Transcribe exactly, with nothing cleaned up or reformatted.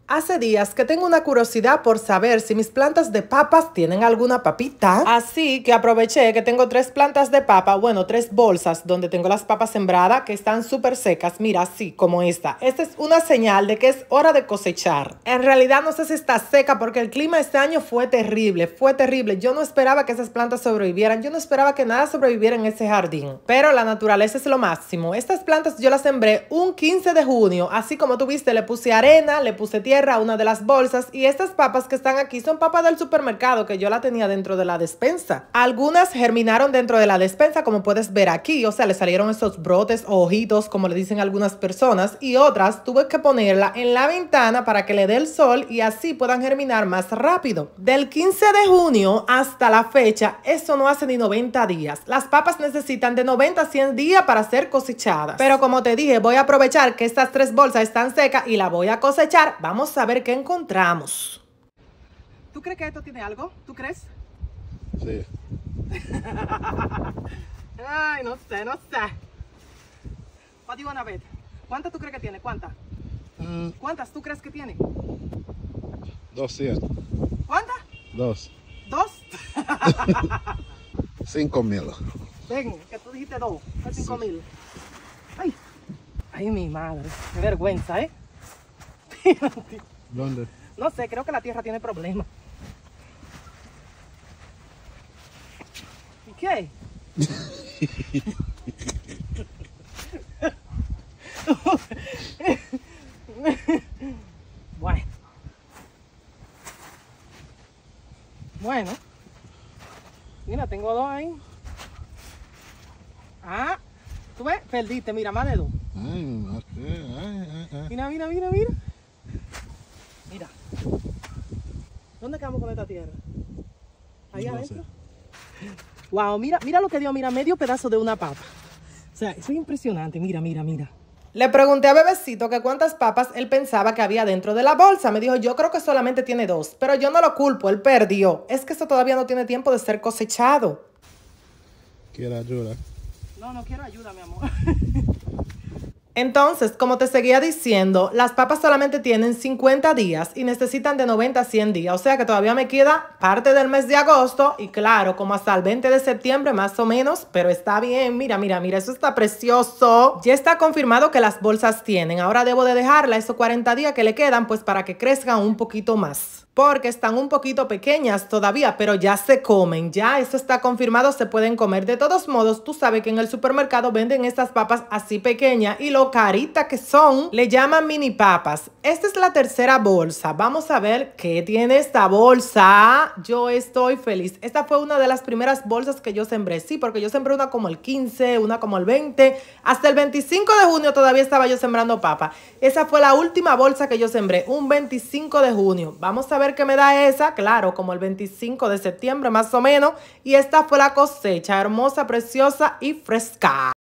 Hace días que tengo una curiosidad por saber si mis plantas de papas tienen alguna papita. Así que aproveché que tengo tres plantas de papa, bueno, tres bolsas donde tengo las papas sembradas que están súper secas. Mira, así como esta. Esta es una señal de que es hora de cosechar. En realidad no sé si está seca porque el clima este año fue terrible, fue terrible. Yo no esperaba que esas plantas sobrevivieran. Yo no esperaba que nada sobreviviera en ese jardín. Pero la naturaleza es lo máximo. Estas plantas yo las sembré un quince de junio. Así como tú viste, le puse arena, le puse tierra a una de las bolsas y estas papas que están aquí son papas del supermercado que yo la tenía dentro de la despensa. Algunas germinaron dentro de la despensa como puedes ver aquí, o sea, le salieron esos brotes o ojitos como le dicen algunas personas, y otras tuve que ponerla en la ventana para que le dé el sol y así puedan germinar más rápido. Del quince de junio hasta la fecha, eso no hace ni noventa días. Las papas necesitan de noventa a cien días para ser cosechadas. Pero como te dije, voy a aprovechar que estas tres bolsas están secas y la voy a cosechar. Vamos a ver qué encontramos. ¿Tú crees que esto tiene algo? ¿Tú crees? Sí. Ay, no sé, no sé. What do you wanna bet? ¿Cuántas tú crees que tiene? ¿Cuántas? Uh, ¿Cuántas tú crees que tiene? doscientos. ¿Cuántas? Dos. ¿Dos? Cinco mil. Ven, que tú dijiste dos. Fue cinco Sí. mil. Ay, ay, mi madre. Qué vergüenza, ¿eh? ¿Dónde? No sé, creo que la tierra tiene problemas. ¿Y qué? Bueno. Bueno. Mira, tengo dos ahí. Ah, ¿tú ves? Perdiste, mira, más de dos. Ay, ok. Ay, ay, ay. Mira, mira, mira, mira. Mira. ¿Dónde quedamos con esta tierra? Ahí No adentro. sé. Wow, mira, mira lo que dio, mira, medio pedazo de una papa. O sea, eso es impresionante, mira, mira, mira. Le pregunté a Bebecito que cuántas papas él pensaba que había dentro de la bolsa. Me dijo, yo creo que solamente tiene dos, pero yo no lo culpo, él perdió. Es que esto todavía no tiene tiempo de ser cosechado. ¿Quiere ayuda? No, no quiero ayuda, mi amor. Entonces, como te seguía diciendo, las papas solamente tienen cincuenta días y necesitan de noventa a cien días. O sea que todavía me queda parte del mes de agosto y claro, como hasta el veinte de septiembre más o menos, pero está bien. Mira, mira, mira, eso está precioso. Ya está confirmado que las bolsas tienen. Ahora debo de dejarla esos cuarenta días que le quedan pues para que crezcan un poquito más. Porque están un poquito pequeñas todavía, pero ya se comen. Ya eso está confirmado, se pueden comer. De todos modos, tú sabes que en el supermercado venden estas papas así pequeñas y lo caritas que son, le llaman mini papas. Esta es la tercera bolsa. Vamos a ver qué tiene esta bolsa. Yo estoy feliz. Esta fue una de las primeras bolsas que yo sembré. Sí, porque yo sembré una como el quince, una como el veinte. Hasta el veinticinco de junio todavía estaba yo sembrando papa. Esa fue la última bolsa que yo sembré, un veinticinco de junio. Vamos a ver qué me da esa, claro, como el veinticinco de septiembre más o menos. Y esta fue la cosecha, hermosa, preciosa y fresca.